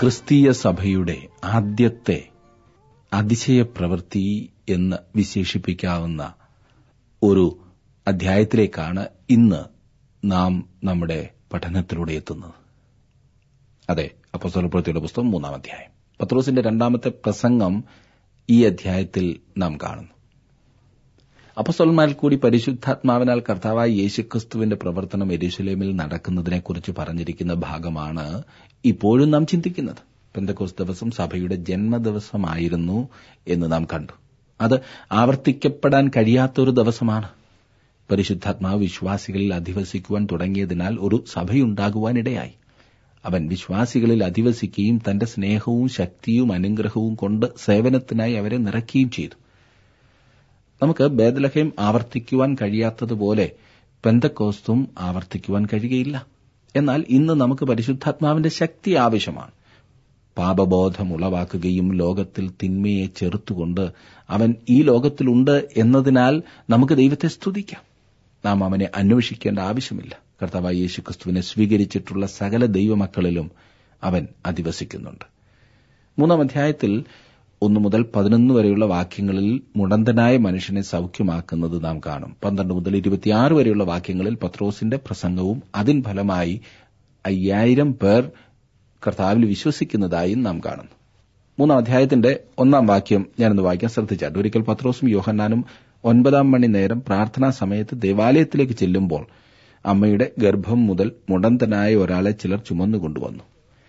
ക്രിസ്തീയ സഭയുടെ ആദ്യത്തെ അതിശയ പ്രവൃത്തി എന്ന് വിശേഷിപ്പിക്കാവുന്ന ഒരു അധ്യായത്തിലേക്കാണ് ഇന്ന് നാം നമ്മുടെ പഠനത്തിലൂടെ എത്തുന്നത്. അതെ, അപ്പോസ്തലപ്രവൃത്തിയുടെ പുസ്തകം 3-ാം അധ്യായം. പത്രോസിന്റെ രണ്ടാമത്തെ പ്രസംഗം ഈ അധ്യായത്തിൽ നാം കാണുന്നു. അപ്പോസ്തലന്മാരിൽ കൂടി പരിശുദ്ധാത്മാവിനാൽ കർത്താവായ യേശുക്രിസ്തുവിന്റെ പ്രവർത്തനം യെരൂശലേമിൽ നടക്കുന്നതിനെക്കുറിച്ച് പറഞ്ഞിരിക്കുന്ന ഭാഗമാണ് ഇപ്പോഴും നാം ചിന്തിക്കുന്നത്. പെന്തക്കോസ്ത് ദിവസം സഭയുടെ ജന്മദിവസമായിരുന്നു എന്ന് നാം കണ്ടു. അത് ആവർത്തിക്കപ്പെടാൻ കഴിയാത്തൊരു ദിവസമാണ്. പരിശുദ്ധാത്മാവ് വിശ്വാസികളിൽ അധിവസിക്കുവാൻ തുടങ്ങിയതിനാൽ ഒരു സഭയുണ്ടാകുവാനിടയായി. അവൻ വിശ്വാസികളിൽ അധിവസിക്കുകയും തന്റെ സ്നേഹവും ശക്തിയും അനുഗ്രഹവും കൊണ്ട് സേവനത്തിനായി അവരെ നിറയ്ക്കുകയും ചെയ്തു. നമുക്ക് ബേത്ലഹേം ആവർത്തിക്കുവാൻ കഴിയാത്തതുപോലെ പെന്തക്കോസ്തും ആവർത്തിക്കുവാൻ കഴിയുകയില്ല. എന്നാൽ ഇന്ന് നമുക്ക് പരിശുദ്ധാത്മാവിന്റെ ശക്തി ആവശ്യമാണ്. പാപബോധം ഉളവാക്കുകയും ലോകത്തിൽ തിന്മയെ ചെറുത്തുകൊണ്ട് അവൻ ഈ ലോകത്തിലുണ്ട് എന്നതിനാൽ നമുക്ക് ദൈവത്തെ സ്തുതിക്കാം. നാം അവനെ അന്വേഷിക്കേണ്ട ആവശ്യമില്ല. കർത്താവായ യേശുക്രിസ്തുവിനെ സ്വീകരിച്ചിട്ടുള്ള സകല ദൈവമക്കളിലും അവൻ അധിവസിക്കുന്നുണ്ട്. 3-ാം അധ്യായത്തിൽ 1 മുതൽ 11 വരെയുള്ള വാക്യങ്ങളിൽ മുടന്തനായ മനുഷ്യനെ സൌഖ്യമാക്കുന്നത് നാം കാണും. 12 മുതൽ 26 വരെയുള്ള വാക്യങ്ങളിൽ പത്രോസിന്റെ പ്രസംഗവും അതിൻ ഫലമായി 5000 പേർ കർത്താവിൽ വിശ്വസിക്കുന്നതായും നാം കാണുന്നു. 3-ാം അധ്യായത്തിന്റെ 1-ാം വാക്യം ഞാനൊന്ന് വായിക്കാൻ ശ്രദ്ധിച്ചാട്ടെ. ഒരിക്കൽ പത്രോസും യോഹന്നാനും 9-ാം മണി നേരം പ്രാർത്ഥനാ സമയത്ത് ദേവാലയത്തിലേക്ക് ചെല്ലുമ്പോൾ അമ്മയുടെ ഗർഭം മുതൽ മുടന്തനായ ഒരാളെ ചിലർ ചുമന്നുകൊണ്ടുവന്നു.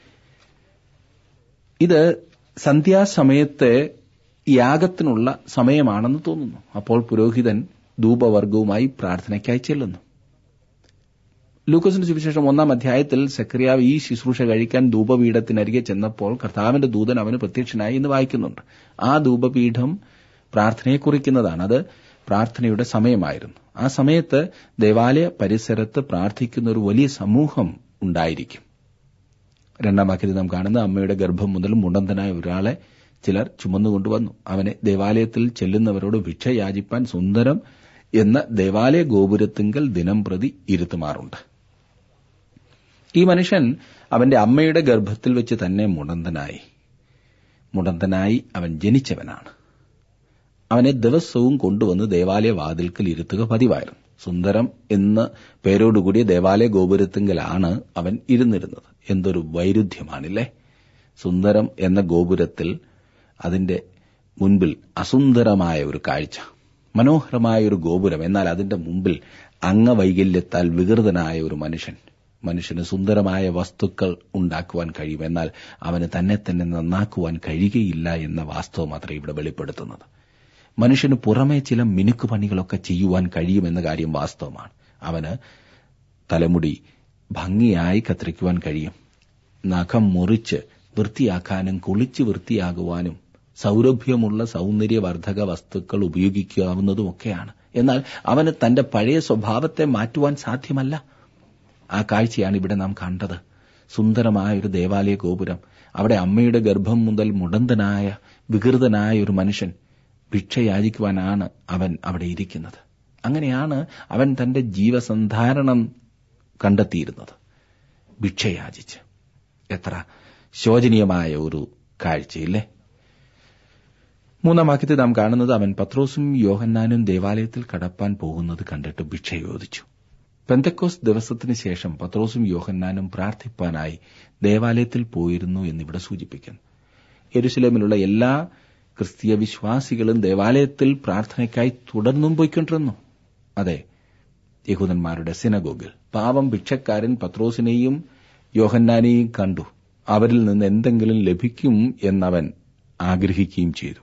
ഇത് സന്ധ്യാസമയത്തെ യാഗത്തിനുള്ള സമയമാണെന്ന് തോന്നുന്നു. അപ്പോൾ പുരോഹിതൻ ധൂപവർഗവുമായി പ്രാർത്ഥനയ്ക്കായി ചെല്ലുന്നു. ലൂക്കോസിന്റെ സുവിശേഷം 1-ാം അധ്യായത്തിൽ സെക്കറിയാവ് ഈ ശുശ്രൂഷ കഴിക്കാൻ ധൂപപീഠത്തിനരികെ ചെന്നപ്പോൾ കർത്താവിന്റെ ദൂതൻ അവന് പ്രത്യക്ഷനായി എന്ന് വായിക്കുന്നുണ്ട്. ആ ധൂപപീഠം പ്രാർത്ഥനയെ കുറിക്കുന്നതാണ്. അത് പ്രാർത്ഥനയുടെ സമയമായിരുന്നു. ആ സമയത്ത് ദേവാലയ പരിസരത്ത് പ്രാർത്ഥിക്കുന്ന ഒരു വലിയ സമൂഹം ഉണ്ടായിരിക്കും. 2-ാം വാക്യത്തിൽ നാം കാണുന്ന അമ്മയുടെ ഗർഭം മുതൽ മുടന്തനായ ഒരാളെ ചിലർ ചുമന്നുകൊണ്ടുവന്നു. അവനെ ദേവാലയത്തിൽ ചെല്ലുന്നവരോട് ഭിക്ഷ യാചിപ്പാൻ സുന്ദരം എന്ന ദേവാലയ ഗോപുരത്തിങ്കൽ ദിനം പ്രതി ഇരുത്തുമാറുണ്ട്. ഈ മനുഷ്യൻ അവന്റെ അമ്മയുടെ ഗർഭത്തിൽ വെച്ച് തന്നെ മുടന്തനായി അവൻ ജനിച്ചവനാണ്. അവനെ ദിവസവും കൊണ്ടുവന്ന് ദേവാലയ വാതിൽക്കൽ ഇരുത്തുക പതിവായിരുന്നു. സുന്ദരം എന്ന പേരോടുകൂടിയ ദേവാലയ ഗോപുരത്തിങ്കലാണ് അവൻ ഇരുന്നിരുന്നത്. എന്തൊരു വൈരുദ്ധ്യമാണില്ലേ! സുന്ദരം എന്ന ഗോപുരത്തിൽ അതിന്റെ മുൻപിൽ അസുന്ദരമായ ഒരു കാഴ്ച, മനോഹരമായ ഒരു ഗോപുരം, എന്നാൽ അതിന്റെ മുമ്പിൽ അംഗവൈകല്യത്താൽ വികൃതനായ ഒരു മനുഷ്യന് സുന്ദരമായ വസ്തുക്കൾ ഉണ്ടാക്കുവാൻ കഴിയും, എന്നാൽ അവന് തന്നെ നന്നാക്കുവാൻ കഴിയുകയില്ല എന്ന വാസ്തവം അത്ര ഇവിടെ വെളിപ്പെടുത്തുന്നത്. മനുഷ്യന് പുറമേ ചില മിനുക്കുപണികളൊക്കെ ചെയ്യുവാൻ കഴിയുമെന്ന കാര്യം വാസ്തവമാണ്. അവന് തലമുടി ഭംഗിയായി കത്തിരിക്കുവാൻ കഴിയും, നഖം മുറിച്ച് വൃത്തിയാക്കാനും കുളിച്ച് വൃത്തിയാകുവാനും സൗരഭ്യമുള്ള സൗന്ദര്യവർദ്ധക വസ്തുക്കൾ ഉപയോഗിക്കാവുന്നതുമൊക്കെയാണ്. എന്നാൽ അവന് തന്റെ പഴയ സ്വഭാവത്തെ മാറ്റുവാൻ സാധ്യമല്ല. ആ കാഴ്ചയാണ് ഇവിടെ നാം കണ്ടത്. സുന്ദരമായ ഒരു ദേവാലയ ഗോപുരം, അവിടെ അമ്മയുടെ ഗർഭം മുതൽ മുടന്തനായ വികൃതനായ ഒരു മനുഷ്യൻ ഭിക്ഷ യാചിക്കുവാനാണ് അവൻ അവിടെ ഇരിക്കുന്നത്. അങ്ങനെയാണ് അവൻ തന്റെ ജീവസന്ധാരണം കണ്ടെത്തിയിരുന്നത്, ഭിക്ഷയാചിച്ച്. എത്ര ശോചനീയമായ ഒരു കാഴ്ചയില്ലേ! 3-ാം വാക്യത്തിൽ നാം കാണുന്നത്, അവൻ പത്രോസും യോഹന്നാനും ദേവാലയത്തിൽ കടപ്പാൻ പോകുന്നത് കണ്ടിട്ട് ഭിക്ഷ ചോദിച്ചു. പെന്തക്കോസ്ത് ദിവസത്തിന് ശേഷം പത്രോസും യോഹന്നാനും പ്രാർത്ഥിപ്പാനായി ദേവാലയത്തിൽ പോയിരുന്നു എന്നിവിടെ സൂചിപ്പിക്കുന്നു. യെരൂശലേമിലുള്ള എല്ലാ ക്രിസ്തീയ വിശ്വാസികളും ദേവാലയത്തിൽ പ്രാർത്ഥനയ്ക്കായി തുടർന്നും പോയിക്കൊണ്ടിരുന്നു. അതെ, യഹൂദന്മാരുടെ സിനഗോഗിൽ പാവം ഭിക്ഷക്കാരൻ പത്രോസിനെയും യോഹന്നാനെയും കണ്ടു. അവരിൽ നിന്ന് എന്തെങ്കിലും ലഭിക്കും എന്നവൻ ആഗ്രഹിക്കുകയും ചെയ്തു.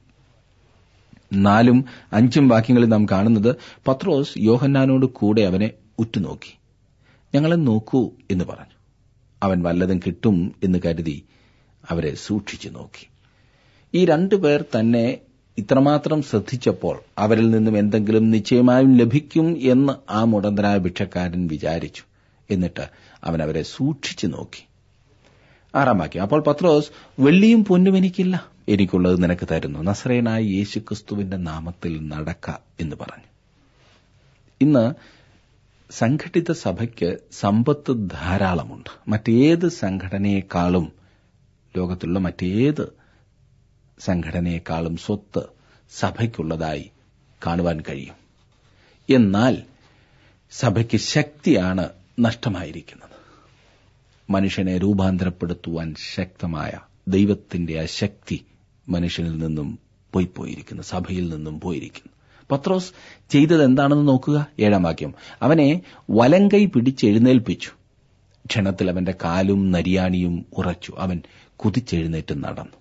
4ഉം 5ഉം വാക്യങ്ങളിൽ നാം കാണുന്നത്, പത്രോസ് യോഹന്നാനോട് കൂടെ അവനെ ഉറ്റുനോക്കി. ഞങ്ങളെ നോക്കൂ എന്ന് പറഞ്ഞു. അവൻ വല്ലതും കിട്ടും എന്ന് കരുതി അവരെ സൂക്ഷിച്ചു നോക്കി. ഈ 2 പേർ തന്നെ ഇത്രമാത്രം ശ്രദ്ധിച്ചപ്പോൾ അവരിൽ നിന്നും എന്തെങ്കിലും നിശ്ചയമായും ലഭിക്കും എന്ന് ആ മുടന്തനായ ഭിക്ഷക്കാരൻ വിചാരിച്ചു. എന്നിട്ട് അവൻ അവരെ സൂക്ഷിച്ചു നോക്കി. 6-ാം വാക്യം, അപ്പോൾ പത്രോസ്, വെള്ളിയും പൊന്നും എനിക്കില്ല, എനിക്കുള്ളത് നിനക്ക് തരുന്നു, നസറേയനായ യേശുക്രിസ്തുവിന്റെ നാമത്തിൽ നടക്ക എന്ന് പറഞ്ഞു. ഇന്ന് സംഘടിത സഭയ്ക്ക് സമ്പത്ത് ധാരാളമുണ്ട്. മറ്റേത് സംഘടനയെക്കാളും ലോകത്തിലുള്ള മറ്റേത് സംഘടനയെക്കാളും സ്വത്ത് സഭയ്ക്കുള്ളതായി കാണുവാൻ കഴിയും. എന്നാൽ സഭയ്ക്ക് ശക്തിയാണ് നഷ്ടമായിരിക്കുന്നത്. മനുഷ്യനെ രൂപാന്തരപ്പെടുത്തുവാൻ ശക്തമായ ദൈവത്തിന്റെ ആ ശക്തി മനുഷ്യനിൽ നിന്നും പോയിരിക്കുന്നു, സഭയിൽ നിന്നും പോയിരിക്കുന്നു. പത്രോസ് ചെയ്തത് എന്താണെന്ന് നോക്കുക. 7-ാം വാക്യം. അവനെ വലങ്കൈ പിടിച്ചെഴുന്നേൽപ്പിച്ചു. ക്ഷണത്തിൽ അവന്റെ കാലും നരിയാണിയും ഉറച്ചു. അവൻ കുതിച്ചെഴുന്നേറ്റ് നടന്നു.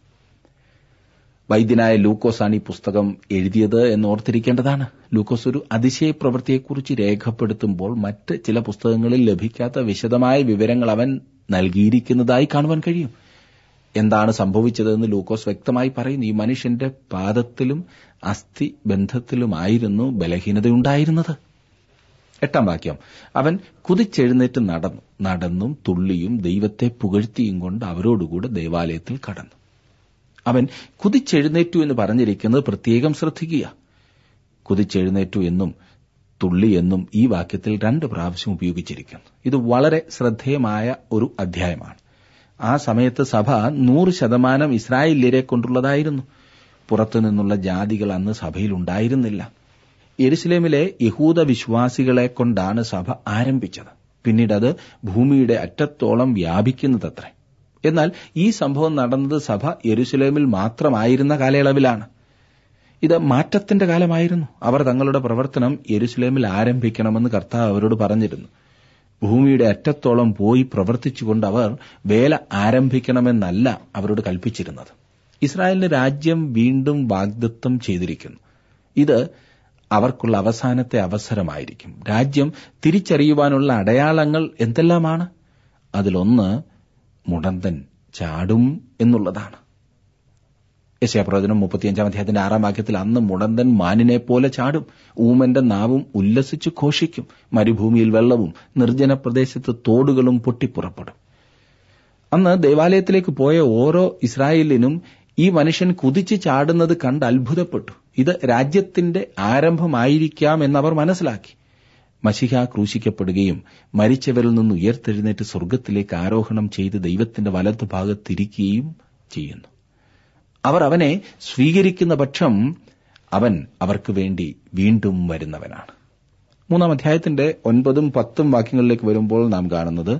വൈദ്യനായ ലൂക്കോസാണ് ഈ പുസ്തകം എഴുതിയത് എന്ന് ഓർത്തിരിക്കേണ്ടതാണ്. ലൂക്കോസ് ഒരു അതിശയ പ്രവൃത്തിയെക്കുറിച്ച് രേഖപ്പെടുത്തുമ്പോൾ മറ്റ് ചില പുസ്തകങ്ങളിൽ ലഭിക്കാത്ത വിശദമായ വിവരങ്ങൾ അവൻ നൽകിയിരിക്കുന്നതായി കാണുവാൻ കഴിയും. എന്താണ് സംഭവിച്ചതെന്ന് ലൂക്കോസ് വ്യക്തമായി പറയുന്നു. ഈ മനുഷ്യന്റെ പാദത്തിലും അസ്ഥി ബന്ധത്തിലുമായിരുന്നു ബലഹീനതയുണ്ടായിരുന്നത്. 8-ാം വാക്യം. അവൻ കുതിച്ചെഴുന്നേറ്റ് നടന്നും തുള്ളിയും ദൈവത്തെ പുകഴ്ത്തിയും കൊണ്ട് അവരോടുകൂടെ ദേവാലയത്തിൽ കടന്നു. അവൻ കുതിച്ചെഴുന്നേറ്റു എന്ന് പറഞ്ഞിരിക്കുന്നത് പ്രത്യേകം ശ്രദ്ധിക്കുക. കുതിച്ചെഴുന്നേറ്റു എന്നും തുള്ളി എന്നും ഈ വാക്യത്തിൽ 2 പ്രാവശ്യം ഉപയോഗിച്ചിരിക്കുന്നു. ഇത് വളരെ ശ്രദ്ധേയമായ ഒരു അധ്യായമാണ്. ആ സമയത്ത് സഭ 100% ഇസ്രായേല്യരെ കൊണ്ടുള്ളതായിരുന്നു. പുറത്തുനിന്നുള്ള ജാതികൾ അന്ന് സഭയിൽ ഉണ്ടായിരുന്നില്ല. യെരുശലേമിലെ യഹൂദ വിശ്വാസികളെ കൊണ്ടാണ് സഭ ആരംഭിച്ചത്. പിന്നീട് അത് ഭൂമിയുടെ അറ്റത്തോളം വ്യാപിക്കുന്നതത്രേ. എന്നാൽ ഈ സംഭവം നടന്നത് സഭ യെരുശലേമിൽ മാത്രമായിരുന്ന കാലയളവിലാണ്. ഇത് മാറ്റത്തിന്റെ കാലമായിരുന്നു. അവർ തങ്ങളുടെ പ്രവർത്തനം യെരുശലേമിൽ ആരംഭിക്കണമെന്ന് കർത്താവ് അവരോട് പറഞ്ഞിരുന്നു. ഭൂമിയുടെ അറ്റത്തോളം പോയി പ്രവർത്തിച്ചുകൊണ്ട് അവർ വേല ആരംഭിക്കണമെന്നല്ല അവരോട് കൽപ്പിച്ചിരുന്നത്. ഇസ്രായേലിന് രാജ്യം വീണ്ടും വാഗ്ദത്തം ചെയ്തിരിക്കുന്നു. ഇത് അവർക്കുള്ള അവസാനത്തെ അവസരമായിരിക്കും. രാജ്യം തിരിച്ചറിയുവാനുള്ള അടയാളങ്ങൾ എന്തെല്ലാമാണ്? അതിലൊന്ന് മുടന്തൻ ചാടും എന്നുള്ളതാണ്. യെശയ്യാപ്രവചനം 35-ാം അധ്യായത്തിന്റെ 6-ാം വാക്യത്തിൽ, അന്ന് മുടന്തൻ മാനിനെ പോലെ ചാടും, ഊമന്റെ നാവും ഉല്ലസിച്ചു ഘോഷിക്കും, മരുഭൂമിയിൽ വെള്ളവും നിർജ്ജന പ്രദേശത്ത് തോടുകളും പൊട്ടിപ്പുറപ്പെടും. അന്ന് ദേവാലയത്തിലേക്ക് പോയ ഓരോ ഇസ്രായേലിനും ഈ മനുഷ്യൻ കുതിച്ചു ചാടുന്നത് കണ്ട് അത്ഭുതപ്പെട്ടു. ഇത് രാജ്യത്തിന്റെ ആരംഭമായിരിക്കാം എന്നവർ മനസ്സിലാക്കി. മശിഹ ക്രൂശിക്കപ്പെടുകയും മരിച്ചവരിൽ നിന്ന് ഉയർത്തെഴുന്നേറ്റ് സ്വർഗ്ഗത്തിലേക്ക് ആരോഹണം ചെയ്ത് ദൈവത്തിന്റെ വലതുഭാഗത്തിരിക്കുകയും ചെയ്യുന്നു. അവർ അവനെ സ്വീകരിക്കുന്ന പക്ഷം അവൻ അവർക്ക് വേണ്ടി വീണ്ടും വരുന്നവനാണ്. 3-ാം അധ്യായത്തിന്റെ 9-ഉം 10-ഉം വാക്യങ്ങളിലേക്ക് വരുമ്പോൾ നാം കാണുന്നത്,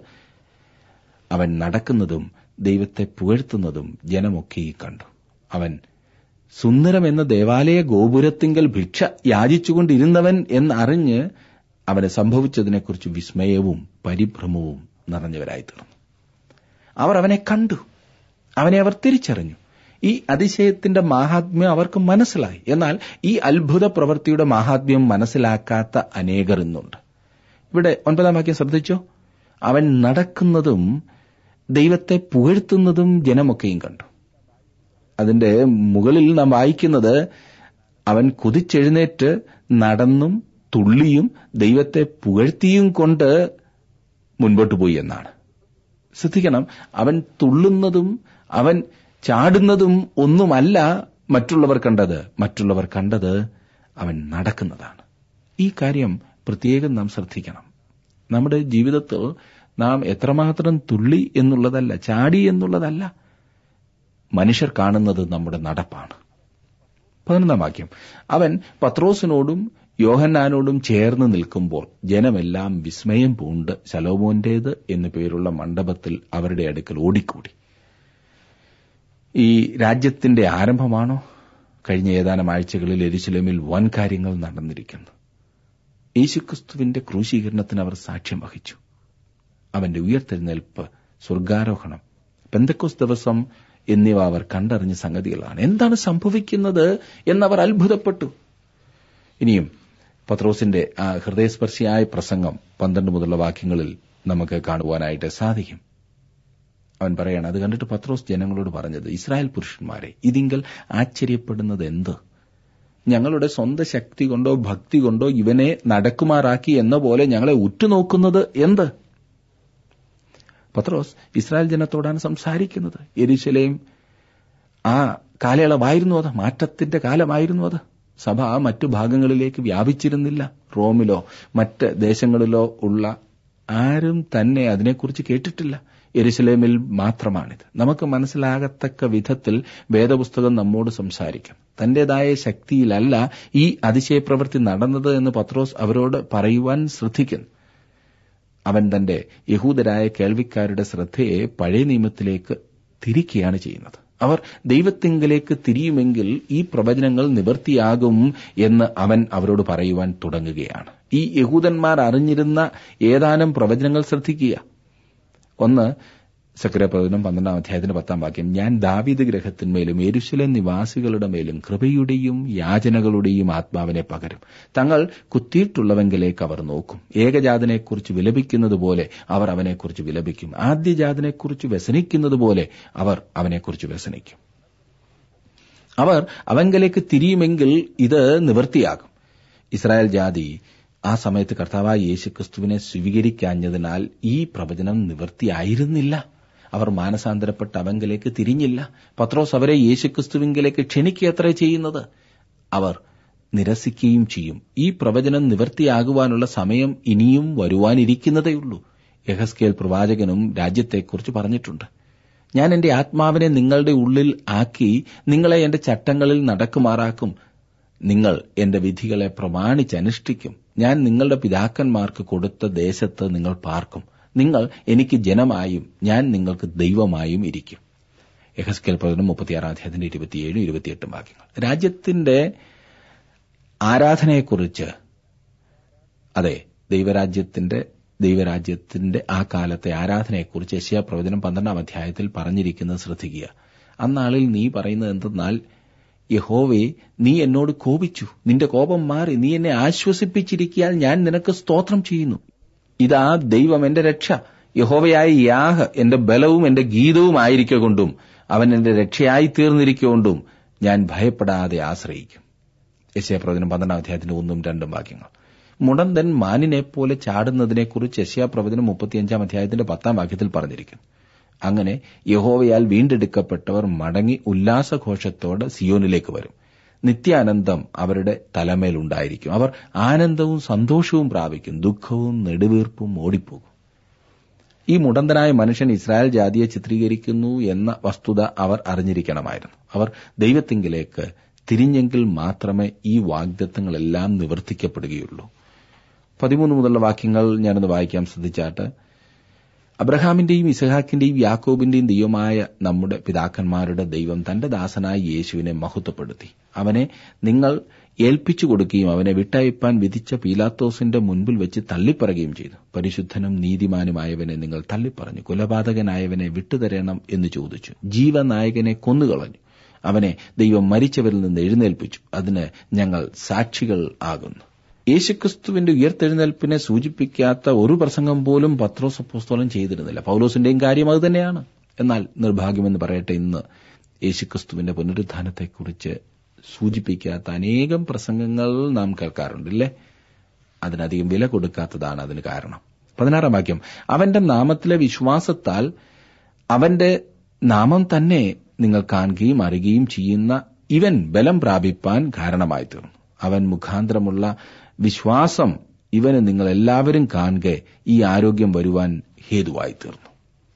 അവൻ നടക്കുന്നതും ദൈവത്തെ പുകഴ്ത്തുന്നതും ജനമൊക്കെ കണ്ടു. അവൻ സുന്ദരം എന്ന ദേവാലയ ഗോപുരത്തിങ്കൽ ഭിക്ഷ യാചിച്ചുകൊണ്ടിരുന്നവൻ എന്നറിഞ്ഞ് അവന് സംഭവിച്ചതിനെക്കുറിച്ച് വിസ്മയവും പരിഭ്രമവും നിറഞ്ഞവരായിത്തീർന്നു. അവർ അവനെ കണ്ടു, അവനെ അവർ തിരിച്ചറിഞ്ഞു. ഈ അതിശയത്തിന്റെ മാഹാത്മ്യം അവർക്ക് മനസ്സിലായി. എന്നാൽ ഈ അത്ഭുത പ്രവൃത്തിയുടെ മാഹാത്മ്യം മനസ്സിലാക്കാത്ത അനേകർ ഇന്നുണ്ട്. ഇവിടെ 9-ാം വാക്യം ശ്രദ്ധിച്ചോ. അവൻ നടക്കുന്നതും ദൈവത്തെ പുകഴ്ത്തുന്നതും ജനമൊക്കെയും കണ്ടു. അതിന്റെ മുകളിൽ നാം വായിക്കുന്നത്, അവൻ കുതിച്ചെഴുന്നേറ്റ് നടന്നും തുള്ളിയും ദൈവത്തെ പുകഴ്ത്തിയും കൊണ്ട് മുൻപോട്ട് പോയി എന്നാണ്. ശ്രദ്ധിക്കണം, അവൻ തുള്ളുന്നതും അവൻ ചാടുന്നതും ഒന്നുമല്ല മറ്റുള്ളവർ കണ്ടത് അവൻ നടക്കുന്നതാണ്. ഈ കാര്യം പ്രത്യേകം നാം ശ്രദ്ധിക്കണം. നമ്മുടെ ജീവിതത്തിൽ നാം എത്രമാത്രം തുള്ളി എന്നുള്ളതല്ല, ചാടി എന്നുള്ളതല്ല, മനുഷ്യർ കാണുന്നത് നമ്മുടെ നടപ്പാണ്. 11-ാം വാക്യം. അവൻ പത്രോസിനോടും യോഹന്നാനോടും ചേർന്ന് നിൽക്കുമ്പോൾ ജനമെല്ലാം വിസ്മയം പൂണ്ട് ശലോമോന്റേത് എന്നു പേരുള്ള മണ്ഡപത്തിൽ അവരുടെ അടുക്കൽ ഓടിക്കൂടി. ഈ രാജ്യത്തിന്റെ ആരംഭമാണോ? കഴിഞ്ഞ ഏതാനും ആഴ്ചകളിൽ യെരുശലേമിൽ വൻ കാര്യങ്ങൾ നടന്നിരിക്കുന്നു. യേശുക്രിസ്തുവിന്റെ ക്രൂശീകരണത്തിന് അവർ സാക്ഷ്യം വഹിച്ചു. അവന്റെ ഉയർത്തെഴുന്നേൽപ്പ്, സ്വർഗാരോഹണം, പെന്തക്കോസ്ത് ദിവസം എന്നിവ അവർ കണ്ടറിഞ്ഞ സംഗതികളാണ്. എന്താണ് സംഭവിക്കുന്നത് എന്നവർ അത്ഭുതപ്പെട്ടു. ഇനിയും പത്രോസിന്റെ ആ ഹൃദയസ്പർശിയായ പ്രസംഗം 12 മുതലുള്ള വാക്യങ്ങളിൽ നമുക്ക് കാണുവാനായിട്ട് സാധിക്കും. അവൻ പറയാണ്, അത് കണ്ടിട്ട് പത്രോസ് ജനങ്ങളോട് പറഞ്ഞത്, ഇസ്രായേൽ പുരുഷന്മാരെ, ഇതിങ്കൽ ആശ്ചര്യപ്പെടുന്നത് എന്ത്? ഞങ്ങളുടെ സ്വന്തം ശക്തി കൊണ്ടോ ഭക്തി കൊണ്ടോ ഇവനെ നടക്കുമാറാക്കി എന്ന പോലെ ഞങ്ങളെ ഉറ്റുനോക്കുന്നത് എന്ത്? പത്രോസ് ഇസ്രായേൽ ജനത്തോടാണ് സംസാരിക്കുന്നത്. യെരുശലേം ആ കാലയളവായിരുന്നു അത്, മാറ്റത്തിന്റെ കാലമായിരുന്നു അത്. സഭ മറ്റു ഭാഗങ്ങളിലേക്ക് വ്യാപിച്ചിരുന്നില്ല. റോമിലോ മറ്റ് ദേശങ്ങളിലോ ഉള്ള ആരും തന്നെ അതിനെക്കുറിച്ച് കേട്ടിട്ടില്ല. യെരുശലേമിൽ മാത്രമാണിത്. നമുക്ക് മനസ്സിലാകത്തക്ക വിധത്തിൽ വേദപുസ്തകം നമ്മോട് സംസാരിക്കും. തന്റേതായ ശക്തിയിലല്ല ഈ അതിശയപ്രവൃത്തി നടന്നത് എന്ന് പത്രോസ് അവരോട് പറയുവാൻ ശ്രദ്ധിക്കുന്നു. അവൻ തന്റെ യഹൂദരായ കേൾവിക്കാരുടെ ശ്രദ്ധയെ പഴയ നിയമത്തിലേക്ക് തിരിക്കുകയാണ് ചെയ്യുന്നത്. അവർ ദൈവത്തിങ്കലേക്ക് തിരിയുമെങ്കിൽ ഈ പ്രവചനങ്ങൾ നിവൃത്തിയാകും എന്ന് അവൻ അവരോട് പറയുവാൻ തുടങ്ങുകയാണ്. ഈ യഹൂദന്മാർ അറിഞ്ഞിരുന്ന ഏതാനും പ്രവചനങ്ങൾ ശ്രദ്ധിക്കുക. ഒന്ന്, സക്കറിയ പ്രവചനം 12:10, ഞാൻ ദാവീദ് ഗൃഹത്തിന്മേലും യെരൂശലേം നിവാസികളുടെ മേലും കൃപയുടെയും യാചനകളുടെയും ആത്മാവിനെ പകരും. തങ്ങൾ കുത്തിയിട്ടുള്ളവെങ്കിലേക്ക് അവർ നോക്കും. ഏകജാതനെക്കുറിച്ച് വിലപിക്കുന്നത് പോലെ അവർ അവനെക്കുറിച്ച് വിലപിക്കും. ആദ്യജാതനെക്കുറിച്ച് വ്യസനിക്കുന്നത് പോലെ അവർ അവനെക്കുറിച്ച് വ്യസനിക്കും. അവർ അവങ്കലേക്ക് തിരിയുമെങ്കിൽ ഇത് നിവൃത്തിയാകും. ഇസ്രായേൽ ജാതി ആ സമയത്ത് കർത്താവായ യേശുക്രിസ്തുവിനെ സ്വീകരിക്കാഞ്ഞതിനാൽ ഈ പ്രവചനം നിവൃത്തിയായിരുന്നില്ല. അവർ മാനസാന്തരപ്പെട്ട് അവങ്കലേക്ക് തിരിഞ്ഞില്ല. പത്രോസ് അവരെ യേശുക്രിസ്തുവിങ്കലേക്ക് ക്ഷണിക്കുകയത്രേ ചെയ്യുന്നത്. അവർ നിരസിക്കുകയും ചെയ്യും. ഈ പ്രവചനം നിവൃത്തിയാകുവാനുള്ള സമയം ഇനിയും വരുവാനിരിക്കുന്നതേയുള്ളൂ. യെഹെസ്കേൽ പ്രവാചകനും രാജ്യത്തെക്കുറിച്ച് പറഞ്ഞിട്ടുണ്ട്. ഞാൻ എന്റെ ആത്മാവിനെ നിങ്ങളുടെ ഉള്ളിൽ ആക്കി നിങ്ങളെ എന്റെ ചട്ടങ്ങളിൽ നടക്കുമാറാക്കും. നിങ്ങൾ എന്റെ വിധികളെ പ്രമാണിച്ചനുഷ്ഠിക്കും. ഞാൻ നിങ്ങളുടെ പിതാക്കന്മാർക്ക് കൊടുത്ത ദേശത്ത് നിങ്ങൾ പാർക്കും. നിങ്ങൾ എനിക്ക് ജനമായും ഞാൻ നിങ്ങൾക്ക് ദൈവമായും ഇരിക്കും. യെഹെസ്കേൽ പ്രവചനം 36:27-28 രാജ്യത്തിന്റെ ആരാധനയെക്കുറിച്ച്, അതെ, ദൈവരാജ്യത്തിന്റെ ആ കാലത്തെ ആരാധനയെക്കുറിച്ച് യെശയ്യാ പ്രവചനം 12 പറഞ്ഞിരിക്കുന്നത് ശ്രദ്ധിക്കുക. അന്നാളിൽ നീ പറയുന്നത് എന്തെന്നാൽ, യഹോവേ, നീ എന്നോട് കോപിച്ചു, നിന്റെ കോപം മാറി, നീ എന്നെ ആശ്വസിപ്പിച്ചിരിക്കാൻ ഞാൻ നിനക്ക് സ്തോത്രം ചെയ്യുന്നു. ഇതാ ദൈവം എന്റെ രക്ഷ, യഹോവയായ യാഹ് എന്റെ ബലവും എന്റെ ഗീതവും ആയിരിക്കൊണ്ടും അവൻ എന്റെ രക്ഷയായി തീർന്നിരിക്കൊണ്ടും ഞാൻ ഭയപ്പെടാതെ ആശ്രയിക്കും. യെശയ്യാ പ്രവചനം 12:1-2 മുടന്തൻ മാനിനെപ്പോലെ ചാടുന്നതിനെക്കുറിച്ച് യെശയ്യാ പ്രവചനം 35:10 പറഞ്ഞിരിക്കുന്നു. അങ്ങനെ യഹോവയാൽ വീണ്ടെടുക്കപ്പെട്ടവർ മടങ്ങി ഉല്ലാസഘോഷത്തോടെ സിയോനിലേക്ക് വരും. നിത്യാനന്ദം അവരുടെ തലമേലുണ്ടായിരിക്കും. അവർ ആനന്ദവും സന്തോഷവും പ്രാപിക്കും. ദുഃഖവും നെടുവീർപ്പും ഓടിപ്പോകും. ഈ മുടന്തനായ മനുഷ്യൻ ഇസ്രായേൽ ജാതിയെ ചിത്രീകരിക്കുന്നു എന്ന വസ്തുത അവർ അറിഞ്ഞിരിക്കണമായിരുന്നു. അവർ ദൈവത്തിങ്കിലേക്ക് തിരിഞ്ഞെങ്കിൽ മാത്രമേ ഈ വാഗ്ദത്തങ്ങളെല്ലാം നിവർത്തിക്കപ്പെടുകയുള്ളൂ. 13 മുതലുള്ള വാക്യങ്ങൾ ഞാനൊന്ന് വായിക്കാം, ശ്രദ്ധിച്ചാട്ട്. അബ്രഹാമിന്റെയും ഇസഹാക്കിന്റെയും യാക്കോബിന്റെയും ദൈവമായ നമ്മുടെ പിതാക്കന്മാരുടെ ദൈവം തന്റെ ദാസനായ യേശുവിനെ മഹത്വപ്പെടുത്തി. അവനെ നിങ്ങൾ ഏൽപ്പിച്ചു കൊടുക്കുകയും അവനെ വിട്ടയപ്പാൻ വിധിച്ച പീലാത്തോസിന്റെ മുൻപിൽ വെച്ച് തള്ളിപ്പറയുകയും ചെയ്തു. പരിശുദ്ധനും നീതിമാനുമായവനെ നിങ്ങൾ തള്ളിപ്പറഞ്ഞു. കൊലപാതകനായവനെ വിട്ടുതരണം എന്ന് ചോദിച്ചു. ജീവനായകനെ കൊന്നുകളഞ്ഞു. അവനെ ദൈവം മരിച്ചവരിൽ നിന്ന് എഴുന്നേൽപ്പിച്ചു. അതിന് ഞങ്ങൾ സാക്ഷികൾ ആകുന്നു. യേശുക്രിസ്തുവിന്റെ ഉയർത്തെഴുന്നേൽപ്പിനെ സൂചിപ്പിക്കാത്ത ഒരു പ്രസംഗം പോലും പത്രോസ് അപ്പോസ്തലൻ ചെയ്തിരുന്നില്ല. പൌലോസിന്റെയും കാര്യം അതുതന്നെയാണ്. എന്നാൽ നിർഭാഗ്യമെന്ന് പറയട്ടെ, ഇന്ന് യേശുക്രിസ്തുവിന്റെ പുനരുത്ഥാനത്തെക്കുറിച്ച് സൂചിപ്പിക്കാത്ത അനേകം പ്രസംഗങ്ങൾ നാം കേൾക്കാറുണ്ടല്ലേ? അതിനധികം വില കൊടുക്കാത്തതാണ് അതിന് കാരണം. 16 വാക്യം, അവന്റെ നാമത്തിലെ വിശ്വാസത്താൽ അവന്റെ നാമം തന്നെ നിങ്ങൾ കാണുകയും അറിയുകയും ചെയ്യുന്ന ഇവൻ ബലം പ്രാപിപ്പാൻ കാരണമായി തീർന്നു. അവൻ മുഖാന്തരമുള്ള വിശ്വാസം ഇവന് നിങ്ങൾ എല്ലാവരും കാണുക ഈ ആരോഗ്യം വരുവാൻ ഹേതുവായി തീർന്നു.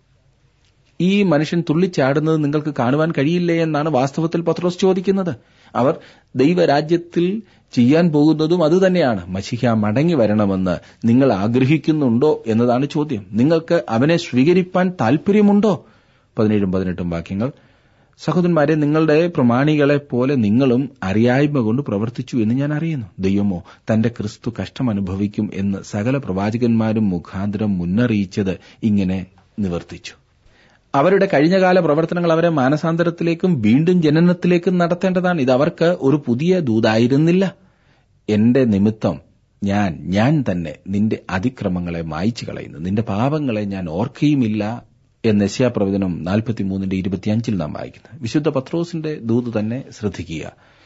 ഈ മനുഷ്യൻ തുള്ളിച്ചാടുന്നത് നിങ്ങൾക്ക് കാണുവാൻ കഴിയില്ലേ എന്നാണ് വാസ്തവത്തിൽ പത്രോസ് ചോദിക്കുന്നത്. അവർ ദൈവരാജ്യത്തിൽ ചെയ്യാൻ പോകുന്നതും അതുതന്നെയാണ്. മശിഹ മടങ്ങി വരണമെന്ന് നിങ്ങൾ ആഗ്രഹിക്കുന്നുണ്ടോ എന്നതാണ് ചോദ്യം. നിങ്ങൾക്ക് അവനെ സ്വീകരിപ്പാൻ താൽപര്യമുണ്ടോ? 17-18 വാക്യങ്ങൾ. സഹോദരന്മാരെ, നിങ്ങളുടെ പ്രമാണികളെപ്പോലെ നിങ്ങളും അറിയായ്മ കൊണ്ട് പ്രവർത്തിച്ചു എന്ന് ഞാൻ അറിയുന്നു. ദൈവമോ തന്റെ ക്രിസ്തു കഷ്ടമനുഭവിക്കും എന്ന് സകല പ്രവാചകന്മാരും മുഖാന്തരം മുന്നറിയിച്ചത് ഇങ്ങനെ നിവർത്തിച്ചു. അവരുടെ കഴിഞ്ഞകാല പ്രവർത്തനങ്ങൾ അവരെ മാനസാന്തരത്തിലേക്കും വീണ്ടും ജനനത്തിലേക്കും നടത്തേണ്ടതാണ്. ഇത് അവർക്ക് ഒരു പുതിയ ദൂതായിരുന്നില്ല. എന്റെ നിമിത്തം ഞാൻ തന്നെ നിന്റെ അതിക്രമങ്ങളെ മായ്ച്ചു കളയുന്നു, നിന്റെ പാപങ്ങളെ ഞാൻ ഓർക്കുകയുമില്ല എന്ന് യെശയ്യാ പ്രവചനം 43:25 നാം വായിക്കുന്നത്. വിശുദ്ധ പത്രോസിന്റെ ദൂത് തന്നെ ശ്രദ്ധിക്കുക.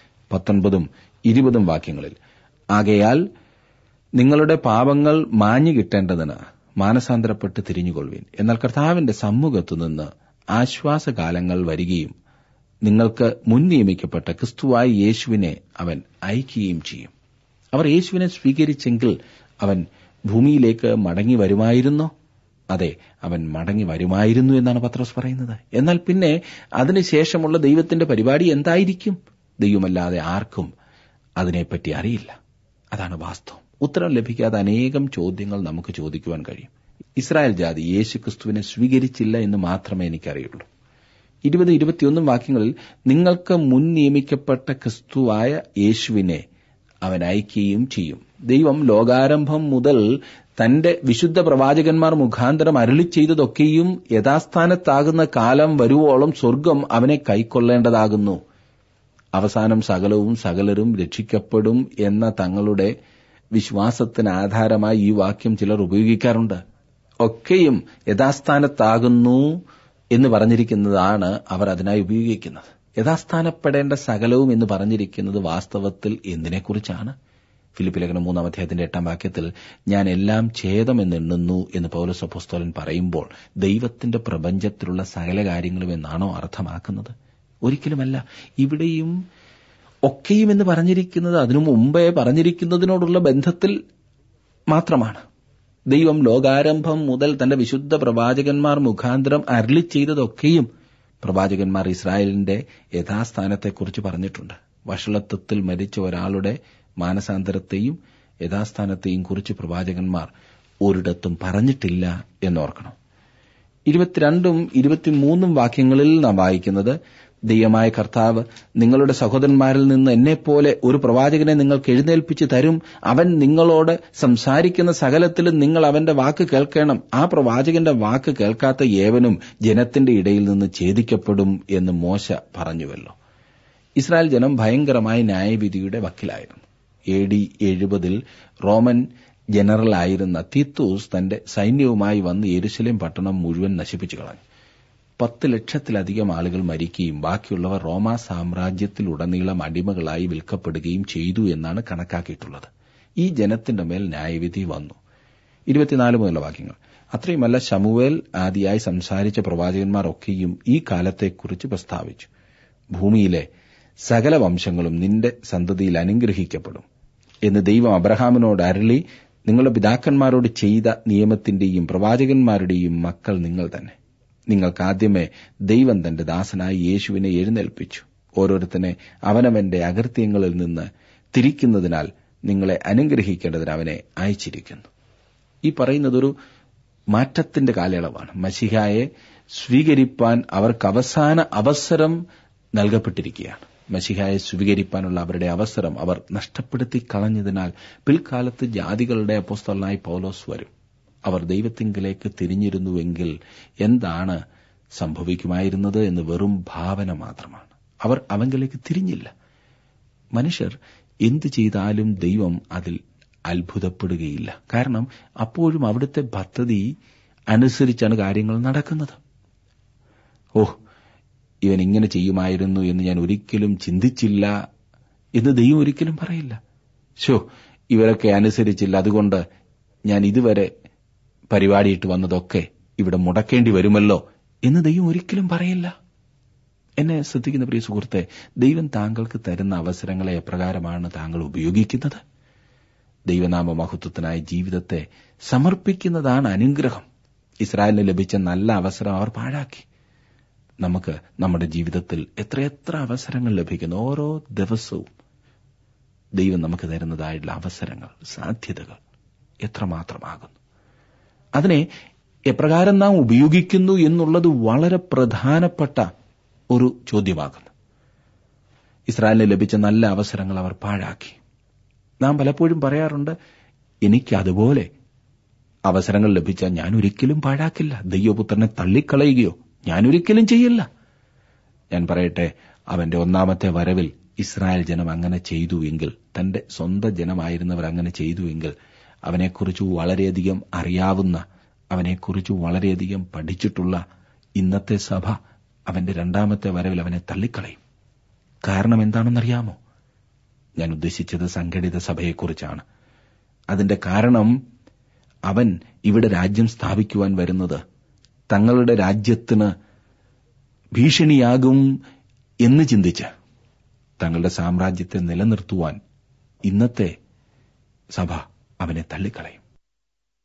19-20 വാക്യങ്ങളിൽ, ആകയാൽ നിങ്ങളുടെ പാപങ്ങൾ മാഞ്ഞു കിട്ടേണ്ടതിന് മാനസാന്തരപ്പെട്ട് തിരിഞ്ഞുകൊള്ളുവിൻ. എന്നാൽ കർത്താവിന്റെ സമ്മുഖത്തുനിന്ന് ആശ്വാസകാലങ്ങൾ വരികയും നിങ്ങൾക്ക് മുൻ നിയമിക്കപ്പെട്ട ക്രിസ്തുവായ യേശുവിനെ അവൻ അയക്കുകയും ചെയ്യും. അവർ യേശുവിനെ സ്വീകരിച്ചെങ്കിൽ അവൻ ഭൂമിയിലേക്ക് മടങ്ങി വരുമായിരുന്നോ? അതെ, അവൻ മടങ്ങി വരുമായിരുന്നു എന്നാണ് പത്രോസ് പറയുന്നത്. എന്നാൽ പിന്നെ അതിനുശേഷമുള്ള ദൈവത്തിന്റെ പരിപാടി എന്തായിരിക്കും? ദൈവമല്ലാതെ ആർക്കും അതിനെപ്പറ്റി അറിയില്ല. അതാണ് വാസ്തവം. ഉത്തരം ലഭിക്കാതെ അനേകം ചോദ്യങ്ങൾ നമുക്ക് ചോദിക്കുവാൻ കഴിയും. ഇസ്രായേൽ ജാതി യേശുക്രിസ്തുവിനെ സ്വീകരിച്ചില്ല എന്ന് മാത്രമേ എനിക്കറിയുള്ളൂ. 20-21 വാക്യങ്ങളിൽ നിങ്ങൾക്ക് മുൻ നിയമിക്കപ്പെട്ട ക്രിസ്തുവായ യേശുവിനെ അവൻ അയക്കുകയും ചെയ്യും. ദൈവം ലോകാരംഭം മുതൽ തന്റെ വിശുദ്ധ പ്രവാചകന്മാർ മുഖാന്തരം അരുളി ചെയ്തതൊക്കെയും യഥാസ്ഥാനത്താകുന്ന കാലം വരുവോളം സ്വർഗം അവനെ കൈക്കൊള്ളേണ്ടതാകുന്നു. അവസാനം സകലവും സകലരും രക്ഷിക്കപ്പെടും എന്ന തങ്ങളുടെ വിശ്വാസത്തിന് ആധാരമായി ഈ വാക്യം ചിലർ ഉപയോഗിക്കാറുണ്ട്. ഒക്കെയും യഥാസ്ഥാനത്താകുന്നു എന്ന് പറഞ്ഞിരിക്കുന്നതാണ് അവർ അതിനായി ഉപയോഗിക്കുന്നത്. യഥാസ്ഥാനപ്പെടേണ്ട സകലവും എന്ന് പറഞ്ഞിരിക്കുന്നത് വാസ്തവത്തിൽ എന്തിനെക്കുറിച്ചാണ്? ഫിലിപ്പി ലേഖനം 3-ാം വാക്യത്തിൽ ഞാൻ എല്ലാം ഛേദമെന്നെണ്ണുന്നു എന്ന് പൗലോസ് അപ്പോസ്തലൻ പറയുമ്പോൾ ദൈവത്തിന്റെ പ്രപഞ്ചത്തിലുള്ള സകല കാര്യങ്ങളും എന്നാണോ അർത്ഥമാക്കുന്നത്? ഒരിക്കലുമല്ല. ഇവിടെയും ഒക്കെയും എന്ന് പറഞ്ഞിരിക്കുന്നത് അതിനു മുമ്പേ പറഞ്ഞിരിക്കുന്നതിനോടുള്ള ബന്ധത്തിൽ മാത്രമാണ്. ദൈവം ലോകാരംഭം മുതൽ തന്റെ വിശുദ്ധ പ്രവാചകന്മാർ മുഖാന്തരം അരുളി ചെയ്തതൊക്കെയും പ്രവാചകന്മാർ ഇസ്രായേലിന്റെ യഥാസ്ഥാനത്തെക്കുറിച്ച് പറഞ്ഞിട്ടുണ്ട്. വഷളത്വത്തിൽ മരിച്ച ഒരാളുടെ മാനസാന്തരത്തെയും യഥാസ്ഥാനത്തെയും കുറിച്ച് പ്രവാചകന്മാർ ഒരിടത്തും പറഞ്ഞിട്ടില്ല എന്നോർക്കണം. 22-23 വാക്യങ്ങളിൽ നാം വായിക്കുന്നത്, ദൈവമായ കർത്താവ് നിങ്ങളുടെ സഹോദരന്മാരിൽ നിന്ന് എന്നെപ്പോലെ ഒരു പ്രവാചകനെ നിങ്ങൾക്ക് എഴുന്നേൽപ്പിച്ച് തരും. അവൻ നിങ്ങളോട് സംസാരിക്കുന്ന സകലത്തിലും നിങ്ങൾ അവന്റെ വാക്ക് കേൾക്കണം. ആ പ്രവാചകന്റെ വാക്ക് കേൾക്കാത്ത ഏവനും ജനത്തിന്റെ ഇടയിൽ നിന്ന് ഛേദിക്കപ്പെടും എന്ന് മോശ പറഞ്ഞുവല്ലോ. ഇസ്രായേൽ ജനം ഭയങ്കരമായ ന്യായവിധിയുടെ വക്കിലായിരുന്നു. AD 70 റോമൻ ജനറലായിരുന്ന തീത്തൂസ് തന്റെ സൈന്യവുമായി വന്ന് യെരുശലേം പട്ടണം മുഴുവൻ നശിപ്പിച്ചു കളഞ്ഞു. 10 ലക്ഷത്തിലധികം ആളുകൾ മരിക്കുകയും ബാക്കിയുള്ളവർ റോമാ സാമ്രാജ്യത്തിലുടനീളം അടിമകളായി വിൽക്കപ്പെടുകയും ചെയ്തു എന്നാണ് കണക്കാക്കിയിട്ടുള്ളത്. ഈ ജനത്തിന്റെ മേൽ ന്യായവിധി വന്നു. 24 മുതലുള്ള വാക്യങ്ങൾ. അത്രയുമല്ല, ശമൂവേൽ ആദിയായി സംസാരിച്ച പ്രവാചകന്മാർ ഒക്കെയും ഈ കാലത്തെക്കുറിച്ച് പ്രസ്താവിച്ചു. ഭൂമിയിലെ സകല വംശങ്ങളും നിന്റെ സന്തതിയിൽ അനുഗ്രഹിക്കപ്പെടും എന്ന് ദൈവം അബ്രഹാമിനോട് അരുളി നിങ്ങളുടെ പിതാക്കന്മാരോട് ചെയ്ത നിയമത്തിന്റെയും പ്രവാചകന്മാരുടെയും മക്കൾ നിങ്ങൾ തന്നെ. നിങ്ങൾക്കാദ്യമേ ദൈവം തന്റെ ദാസനായി യേശുവിനെ എഴുന്നേൽപ്പിച്ചു. ഓരോരുത്തനെ അവനവന്റെ അകൃത്യങ്ങളിൽ നിന്ന് തിരിക്കുന്നതിനാൽ നിങ്ങളെ അനുഗ്രഹിക്കേണ്ടതിന് അവനെ അയച്ചിരിക്കുന്നു. ഈ പറയുന്നതൊരു മാറ്റത്തിന്റെ കാലയളവാണ്. മശിഹായെ സ്വീകരിപ്പാൻ അവർക്ക് അവസാന അവസരം നൽകപ്പെട്ടിരിക്കുകയാണ്. മശിഹായെ സ്വീകരിപ്പാനുള്ള അവരുടെ അവസരം അവർ നഷ്ടപ്പെടുത്തി കളഞ്ഞതിനാൽ പിൽക്കാലത്ത് ജാതികളുടെ അപ്പോസ്തലനായി പൗലോസ് വരും. അവർ ദൈവത്തിങ്കിലേക്ക് തിരിഞ്ഞിരുന്നുവെങ്കിൽ എന്താണ് സംഭവിക്കുമായിരുന്നത് എന്ന് വെറും ഭാവന മാത്രമാണ്. അവർ അവങ്കിലേക്ക് തിരിഞ്ഞില്ല. മനുഷ്യർ എന്തു ചെയ്താലും ദൈവം അതിൽ അത്ഭുതപ്പെടുകയില്ല. കാരണം അപ്പോഴും അവിടുത്തെ പദ്ധതി അനുസരിച്ചാണ് കാര്യങ്ങൾ നടക്കുന്നത്. ഇവൻ ഇങ്ങനെ ചെയ്യുമായിരുന്നു എന്ന് ഞാൻ ഒരിക്കലും ചിന്തിച്ചില്ല എന്ന് ദൈവം ഒരിക്കലും പറയില്ല. ഇവരൊക്കെ അനുസരിച്ചില്ല, അതുകൊണ്ട് ഞാൻ ഇതുവരെ പരിപാടിയിട്ട് വന്നതൊക്കെ ഇവിടെ മുടക്കേണ്ടി വരുമല്ലോ എന്ന് ദൈവം ഒരിക്കലും പറയില്ല. എന്നെ ശ്രദ്ധിക്കുന്ന പ്രിയ സുഹൃത്തെ, ദൈവം താങ്കൾക്ക് തരുന്ന അവസരങ്ങളെ എപ്രകാരമാണ് താങ്കൾ ഉപയോഗിക്കുന്നത്? ദൈവനാമ മഹത്വത്തിനായി ജീവിതത്തെ സമർപ്പിക്കുന്നതാണ് അനുഗ്രഹം. ഇസ്രായേലിന് ലഭിച്ച നല്ല അവസരം അവർ പാഴാക്കി. നമുക്ക് നമ്മുടെ ജീവിതത്തിൽ എത്രയെത്ര അവസരങ്ങൾ ലഭിക്കുന്നു. ഓരോ ദിവസവും ദൈവം നമുക്ക് തരുന്നതായിട്ടുള്ള അവസരങ്ങൾ, സാധ്യതകൾ എത്രമാത്രമാകുന്നു. അതിനെ എപ്രകാരം നാം ഉപയോഗിക്കുന്നു എന്നുള്ളത് വളരെ പ്രധാനപ്പെട്ട ഒരു ചോദ്യമാകുന്നു. ഇസ്രായേലിന് ലഭിച്ച നല്ല അവസരങ്ങൾ അവർ പാഴാക്കി. നാം പലപ്പോഴും പറയാറുണ്ട്, എനിക്ക് അതുപോലെ അവസരങ്ങൾ ലഭിച്ചാൽ ഞാൻ ഒരിക്കലും പാഴാക്കില്ല. ദൈവപുത്രനെ തള്ളിക്കളയുകയോ ഞാനൊരിക്കലും ചെയ്യില്ല. ഞാൻ പറയട്ടെ, അവന്റെ ഒന്നാമത്തെ വരവിൽ ഇസ്രായേൽ ജനം അങ്ങനെ ചെയ്തുവെങ്കിൽ, തന്റെ സ്വന്തം ജനമായിരുന്നവർ അങ്ങനെ ചെയ്തുവെങ്കിൽ, അവനെക്കുറിച്ച് വളരെയധികം അറിയാവുന്ന, അവനെക്കുറിച്ച് വളരെയധികം പഠിച്ചിട്ടുള്ള ഇന്നത്തെ സഭ അവന്റെ രണ്ടാമത്തെ വരവിൽ അവനെ തള്ളിക്കളയും. കാരണം എന്താണെന്നറിയാമോ? ഞാൻ ഉദ്ദേശിച്ചത് സംഘടിത സഭയെക്കുറിച്ചാണ്. അതിന്റെ കാരണം, അവൻ ഇവിടെ രാജ്യം സ്ഥാപിക്കുവാൻ വരുന്നത് തങ്ങളുടെ രാജ്യത്തിന് ഭീഷണിയാകും എന്ന് ചിന്തിച്ച് തങ്ങളുടെ സാമ്രാജ്യത്തെ നിലനിർത്തുവാൻ ഇന്നത്തെ സഭ അവനെ തള്ളിക്കളയും.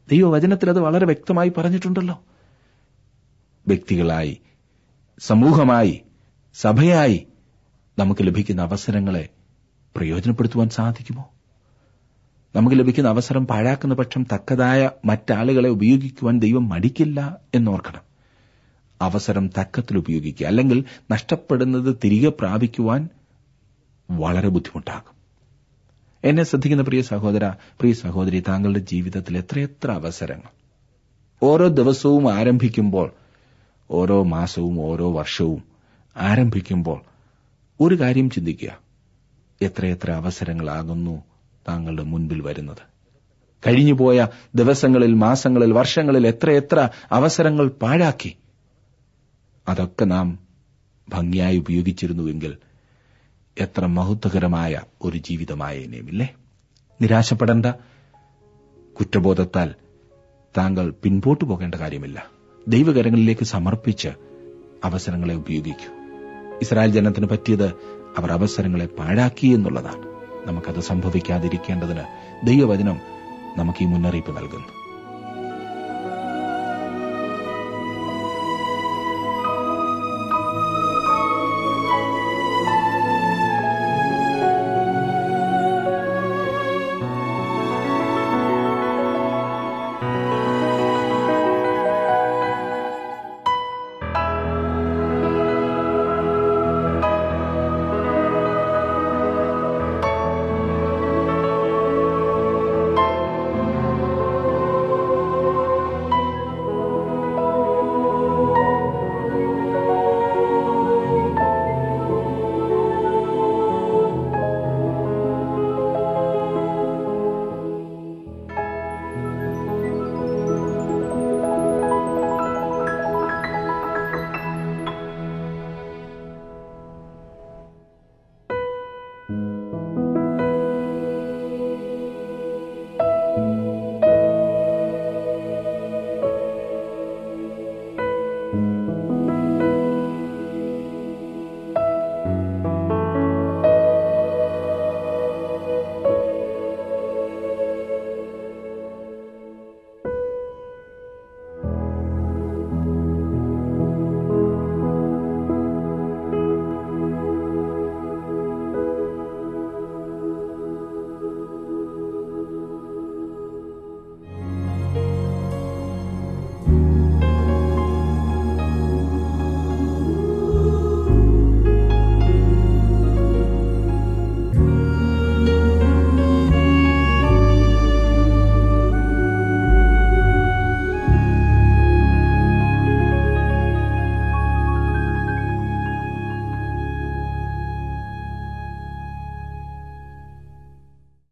ദൈവവചനത്തിൽ അത് വളരെ വ്യക്തമായി പറഞ്ഞിട്ടുണ്ടല്ലോ. വ്യക്തികളായി, സമൂഹമായി, സഭയായി നമുക്ക് ലഭിക്കുന്ന അവസരങ്ങളെ പ്രയോജനപ്പെടുത്തുവാൻ സാധിക്കുമോ? നമുക്ക് ലഭിക്കുന്ന അവസരം പാഴാക്കുന്ന പക്ഷം തക്കതായ മറ്റാളുകളെ ഉപയോഗിക്കുവാൻ ദൈവം മടിക്കില്ല എന്നോർക്കണം. അവസരം തക്കത്തിൽ ഉപയോഗിക്കുക, അല്ലെങ്കിൽ നഷ്ടപ്പെടുന്നത് തിരികെ പ്രാപിക്കുവാൻ വളരെ ബുദ്ധിമുട്ടാകും. എന്നെ ശ്രദ്ധിക്കുന്ന പ്രിയ സഹോദര, പ്രിയ സഹോദരി, താങ്കളുടെ ജീവിതത്തിൽ എത്രയെത്ര അവസരങ്ങൾ ഓരോ ദിവസവും ആരംഭിക്കുമ്പോൾ, ഓരോ മാസവും ഓരോ വർഷവും ആരംഭിക്കുമ്പോൾ ഒരു കാര്യം ചിന്തിക്കുക. എത്രയെത്ര അവസരങ്ങളാകുന്നു താങ്കളുടെ മുൻപിൽ വരുന്നത്. കഴിഞ്ഞുപോയ ദിവസങ്ങളിൽ, മാസങ്ങളിൽ, വർഷങ്ങളിൽ എത്രയെത്ര അവസരങ്ങൾ പാഴാക്കി. അതൊക്കെ നാം ഭംഗിയായി ഉപയോഗിച്ചിരുന്നുവെങ്കിൽ എത്ര മഹത്വകരമായ ഒരു ജീവിതമായേനേമില്ലേ? നിരാശപ്പെടേണ്ട. കുറ്റബോധത്താൽ താങ്കൾ പിൻപോട്ടു പോകേണ്ട കാര്യമില്ല. ദൈവകരങ്ങളിലേക്ക് സമർപ്പിച്ച് അവസരങ്ങളെ ഉപയോഗിക്കൂ. ഇസ്രായേൽ ജനത്തിന് പറ്റിയത് അവർ അവസരങ്ങളെ പാഴാക്കി എന്നുള്ളതാണ്. നമുക്കത് സംഭവിക്കാതിരിക്കേണ്ടതിന് ദൈവവചനം നമുക്ക് ഈ മുന്നറിയിപ്പ് നൽകുന്നു.